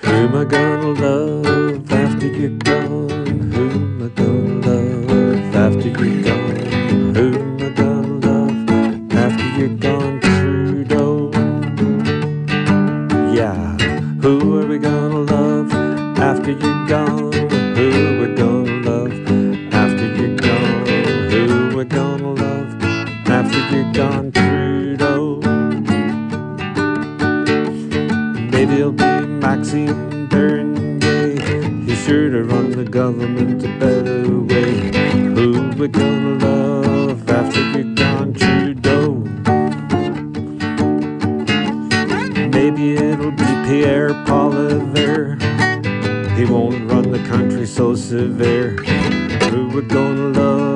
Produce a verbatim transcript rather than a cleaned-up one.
Who am I gonna love after you're gone? Who am I gonna love after you're gone? Who am I gonna love after you're gone, Trudeau? Yeah, who are we gonna love after you're gone? Who we're gonna love after you're gone? Who we're gonna love after you're gone, Trudeau? Maybe it'll be Maxime Bernier. He's sure to run the government a better way. Who we're gonna love after you're gone, Trudeau? Maybe it'll be Pierre Poilievre. He won't run the country so severe. Who we're gonna love